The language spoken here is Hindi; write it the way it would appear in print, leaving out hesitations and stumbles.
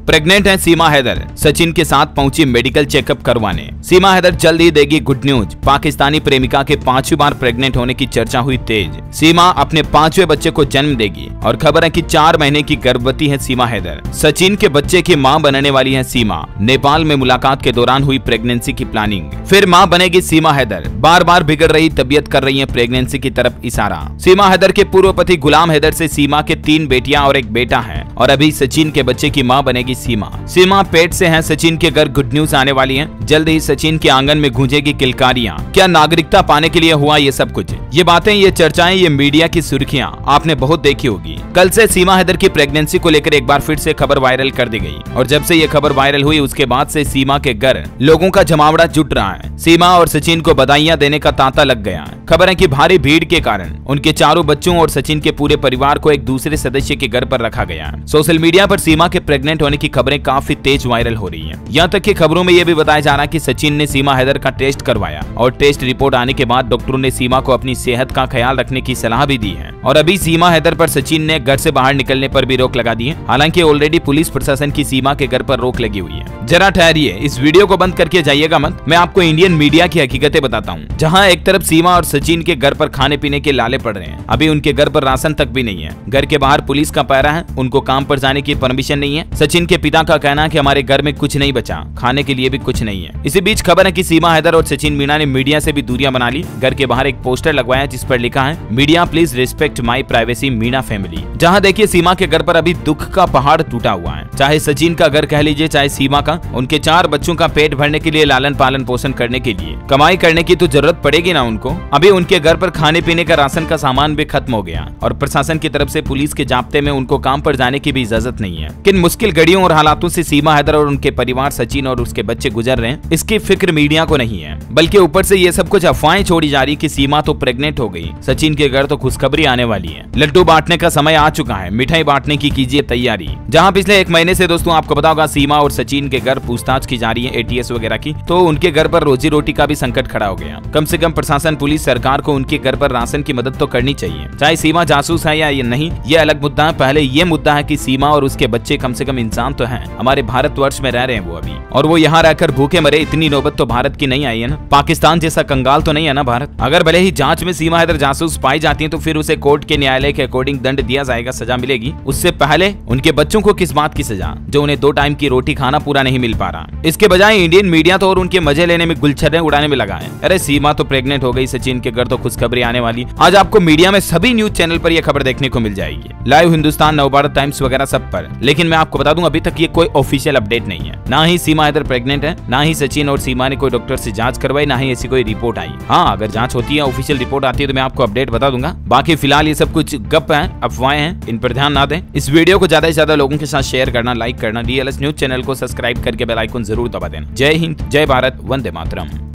प्रेग्नेंट है सीमा हैदर, सचिन के साथ पहुंची मेडिकल चेकअप करवाने। सीमा हैदर जल्द ही देगी गुड न्यूज। पाकिस्तानी प्रेमिका के 5वीं बार प्रेग्नेंट होने की चर्चा हुई तेज। सीमा अपने 5वें बच्चे को जन्म देगी और खबर है कि 4 महीने की गर्भवती है सीमा हैदर। सचिन के बच्चे की मां बनने वाली है सीमा। नेपाल में मुलाकात के दौरान हुई प्रेगनेंसी की प्लानिंग, फिर मां बनेगी सीमा हैदर। बार बार बिगड़ रही तबीयत कर रही है प्रेगनेंसी की तरफ इशारा। सीमा हैदर के पूर्व पति गुलाम हैदर से सीमा के 3 बेटियां और 1 बेटा है और अभी सचिन के बच्चे की मां बनेगी सीमा। सीमा पेट से है, सचिन के घर गुड न्यूज आने वाली है। जल्द ही सचिन के आंगन में गूंजेगी किलकारियां। क्या नागरिकता पाने के लिए हुआ ये सब कुछ? ये बातें, ये चर्चाएं, ये मीडिया की सुर्खियां आपने बहुत देखी होगी। कल से सीमा हैदर की प्रेगनेंसी को लेकर एक बार फिर से खबर वायरल कर दी गई और जब से ये खबर वायरल हुई उसके बाद से सीमा के घर लोगों का जमावड़ा जुट रहा है। सीमा और सचिन को बधाइयां देने का तांता लग गया है। खबर है कि भारी भीड़ के कारण उनके चारों बच्चों और सचिन के पूरे परिवार को एक दूसरे सदस्य के घर पर रखा गया है। सोशल मीडिया पर सीमा के प्रेग्नेंट होने की खबरें काफी तेज वायरल हो रही हैं। यहाँ तक कि खबरों में यह भी बताया जा रहा है कि सचिन ने सीमा हैदर का टेस्ट करवाया और टेस्ट रिपोर्ट आने के बाद डॉक्टरों ने सीमा को अपनी सेहत का ख्याल रखने की सलाह भी दी है। और अभी सीमा हैदर पर सचिन ने घर से बाहर निकलने पर भी रोक लगा दी है। हालांकि ऑलरेडी पुलिस प्रशासन की सीमा के घर पर रोक लगी हुई है। जरा ठहरिए, इस वीडियो को बंद करके जाइएगा मत। मैं आपको इंडियन मीडिया की हकीकतें बताता हूँ। जहाँ एक तरफ सीमा और सचिन के घर पर खाने पीने के लाले पड़ रहे हैं, अभी उनके घर पर राशन तक भी नहीं है। घर के बाहर पुलिस का पहरा है, उनको काम पर जाने की परमिशन नहीं है। सचिन के पिता का कहना है कि हमारे घर में कुछ नहीं बचा, खाने के लिए भी कुछ नहीं है। इसी बीच खबर है कि सीमा हैदर और सचिन मीणा ने मीडिया से भी दूरियां बना ली। घर के बाहर एक पोस्टर लगवाया जिस पर लिखा है, media please respect my privacy Meena family. जहाँ देखिए सीमा के घर पर अभी दुख का पहाड़ टूटा हुआ है। चाहे सचिन का घर कह लीजिए, चाहे सीमा का, उनके 4 बच्चों का पेट भरने के लिए, लालन पालन पोषण करने के लिए कमाई करने की तो जरूरत पड़ेगी ना उनको। अभी उनके घर पर खाने पीने का राशन का सामान भी खत्म हो गया और प्रशासन की तरफ से पुलिस के जाब्ते में उनको काम पर जाने की भी इजाजत नहीं है। किन मुश्किल घड़ियों और हालातों से सीमा हैदर और उनके परिवार, सचिन और उसके बच्चे गुजर रहे हैं, इसकी फिक्र मीडिया को नहीं है। बल्कि ऊपर से ये सब कुछ अफवाहें छोड़ी जा रही कि सीमा तो प्रेग्नेंट हो गई, सचिन के घर तो खुशखबरी आने वाली है। लड्डू बांटने का समय आ चुका है, मिठाई बांटने की कीजिए तैयारी। जहाँ पिछले 1 महीने से दोस्तों आपको पता होगा सीमा और सचिन के घर पूछताछ की जा रही है ATS वगैरह की, तो उनके घर पर रोजी रोटी का भी संकट खड़ा हो गया। कम से कम प्रशासन, पुलिस, सरकार को उनके घर पर राशन की मदद तो करनी चाहिए। चाहे सीमा जासूस है या ये नहीं, ये अलग मुद्दा है। पहले ये मुद्दा है कि सीमा और उसके बच्चे कम से कम इंसान तो हैं, हमारे भारतवर्ष में रह रहे हैं वो अभी, और वो यहाँ रहकर भूखे मरे। इतनी नौबत तो भारत की नहीं आई है ना। पाकिस्तान जैसा कंगाल तो नहीं है ना भारत। अगर भले ही जांच में सीमा हैदर जासूस पाई जाती है तो फिर उसे कोर्ट के न्यायालय के अकॉर्डिंग दंड दिया जाएगा, सजा मिलेगी। उससे पहले उनके बच्चों को किस बात की सजा, जो उन्हें 2 टाइम की रोटी खाना पूरा नहीं मिल पा रहा। इसके बजाय इंडियन मीडिया तो और उनके मजे लेने में, गुलछर्रे उड़ाने में लगा है। अरे सीमा तो प्रेग्नेंट हो गई, सचिन के घर तो खुशखबरी आने वाली। आज आपको मीडिया में सभी न्यूज चैनल पर यह खबर देखने को मिल जाएगी, लाइव हिंदुस्तान, नवभारत टाइम्स वगैरह सब पर। लेकिन मैं आपको बता दूं, अभी तक ये कोई ऑफिशियल अपडेट नहीं है। ना ही सीमा हैदर प्रेग्नेंट है, ना ही सचिन और सीमा ने कोई डॉक्टर से जांच करवाई, ना ही ऐसी कोई रिपोर्ट आई। हाँ, अगर जांच होती है, ऑफिशियल रिपोर्ट आती है तो मैं आपको अपडेट बता दूंगा। बाकी फिलहाल ये सब कुछ गप है, अफवाहें हैं, इन पर ध्यान ना दें। इस वीडियो को ज्यादा से ज्यादा लोगों के साथ शेयर करना, लाइक करना, DLS न्यूज चैनल को सब्सक्राइब करके बेल आइकन जरूर दबा देना। जय हिंद, जय भारत, वंदे मातरम।